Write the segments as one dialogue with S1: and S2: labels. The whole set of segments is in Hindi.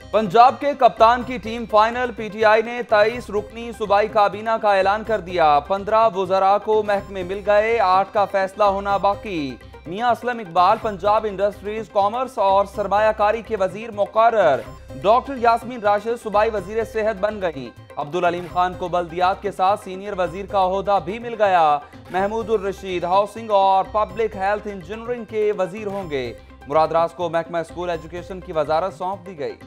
S1: पंजाब के कप्तान की टीम फाइनल। पीटीआई ने 23 रुकनी सूबाई काबीना का ऐलान कर दिया। 15 वुज़रा को महकमे मिल गए, 8 का फैसला होना बाकी। मियां असलम इकबाल पंजाब इंडस्ट्रीज, कॉमर्स और सरमायाकारी के वजीर मुकर्रर। डॉक्टर यास्मीन राशिद सूबाई वजीर सेहत बन गई। अब्दुल अलीम खान को बल्दियात के साथ सीनियर वजीर का ओहदा भी मिल गया। महमूदुर रशीद हाउसिंग और पब्लिक हेल्थ इंजीनियरिंग के वजीर होंगे। मुराद राज को महकमा स्कूल एजुकेशन की वजारत सौंप दी गई।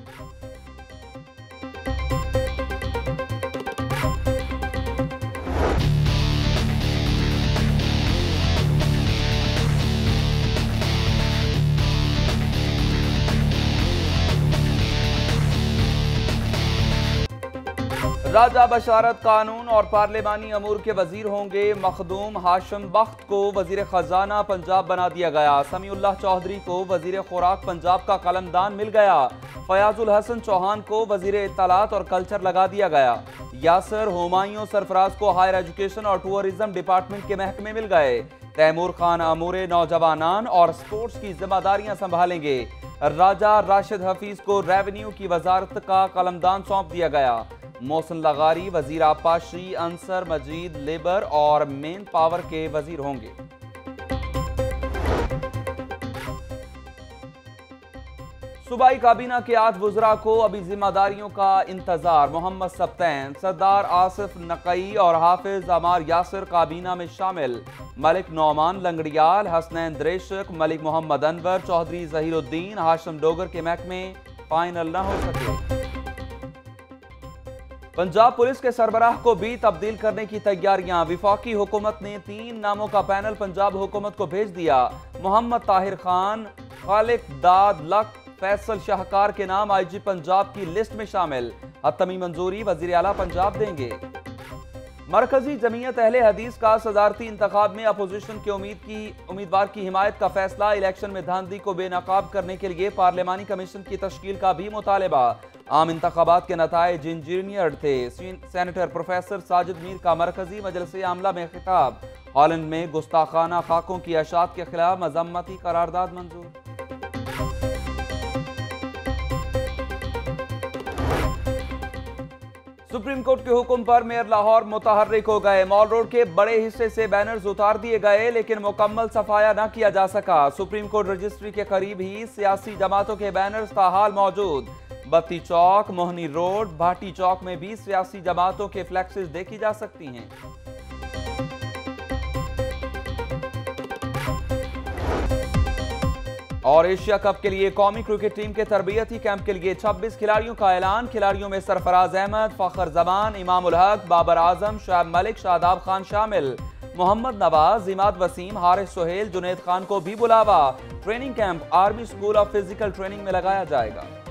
S1: राजा बशारत कानून और पार्लिमानी अमूर के वजीर होंगे। मखदूम हाशिम बख्त को वजीर खजाना पंजाब बना दिया गया। समीउल्लाह चौधरी को वजीर खुराक पंजाब का कलमदान मिल गया। फयाजुल हसन चौहान को वजीर इत्तलात और कल्चर लगा दिया गया। यासर हुमायूं सरफराज को हायर एजुकेशन और टूरिज्म डिपार्टमेंट के महकमे मिल गए। तैमूर खान अमूरे नौजवानान और स्पोर्ट्स की जिम्मेदारियां संभालेंगे। राजा राशिद हफीज को रेवेन्यू की वजारत का कलमदान सौंप दिया गया। मोहसिन लगारी वजीर आपाशी, अंसर मजीद लेबर और मेन पावर के वजीर होंगे। सूबाई काबीना के 8 वुज़रा को अभी जिम्मेदारियों का इंतजार। मोहम्मद सब्तैन, सरदार आसिफ नकई और हाफिज अमार यासिर काबीना में शामिल। मलिक नौमान लंगड़ियाल, हसनैन द्रेशक, मलिक मोहम्मद अनवर, चौधरी जहीरुद्दीन, हाशिम डोगर के महकमे फाइनल न हो सके। पंजाब पुलिस के सरबराह को भी तब्दील करने की तैयारियां। विफाकी हुकूमत ने 3 नामों का पैनल पंजाब हुकूमत को भेज दिया। मोहम्मद ताहिर खान, खालिक दाद लक, फैसल शाहकार के नाम आईजी पंजाब की लिस्ट में शामिल। हतमी मंजूरी वजीर आला पंजाब देंगे। मरकजी जमीयत अहले हदीस का सदारती इंतखाब में अपोजिशन के उम्मीदवार की हिमायत का फैसला। इलेक्शन में धांधली को बेनकाब करने के लिए पार्लिमानी कमीशन की तश्कील का भी मुतालबा। आम इंतखाबात के नताइज इंजीनियर थे। सेनेटर प्रोफेसर साजिद मीर का मरकजी मजलिस आमला में खिताब। हॉलैंड में गुस्ताखाना खाकों की अशात के खिलाफ मजम्मती करारदाद मंजूर। सुप्रीम कोर्ट के हुक्म पर मेयर लाहौर मुतहर्रिक हो गए। मॉल रोड के बड़े हिस्से से बैनर्स उतार दिए गए, लेकिन मुकम्मल सफाया न किया जा सका। सुप्रीम कोर्ट रजिस्ट्री के करीब ही सियासी जमातों के बैनर्स ताहाल मौजूद। बत्ती चौक, मोहनी रोड, भाटी चौक में भी सियासी जमातों के फ्लैक्सेस देखी जा सकती हैं। और एशिया कप के लिए कौमी क्रिकेट टीम के तरबियती कैंप के लिए 26 खिलाड़ियों का ऐलान। खिलाड़ियों में सरफराज अहमद, फखर जमान, इमाम उल हक, बाबर आजम, शाब मलिक, शादाब खान शामिल। मोहम्मद नवाज, इमाद वसीम, हारिस सोहेल, जुनैद खान को भी बुलावा। Training camp army school of physical training में लगाया जाएगा।